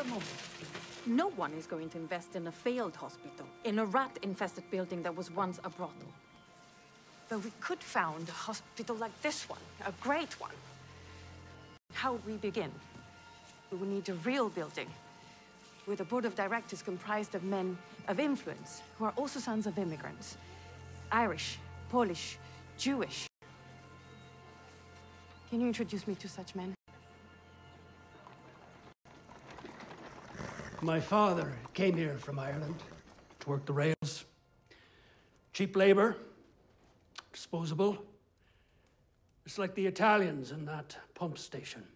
the moment. No one is going to invest in a failed hospital, in a rat-infested building that was once a brothel. But we could found a hospital like this one, a great one. How would we begin? We would need a real building, with a board of directors comprised of men of influence, who are also sons of immigrants. Irish, Polish, Jewish. Can you introduce me to such men? My father came here from Ireland to work the rails. Cheap labor, disposable. It's like the Italians in that pump station.